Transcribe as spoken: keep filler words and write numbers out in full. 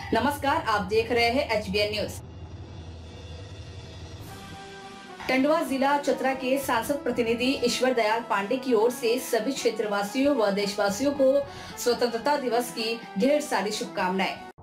नमस्कार, आप देख रहे हैं H B N news. Tandwa जिला चतरा के सांसद प्रतिनिधि ईश्वर दयाल पांडे की ओर से सभी क्षेत्रवासियों व देशवासियों को स्वतंत्रता दिवस की ढेर सारी शुभकामनाएं।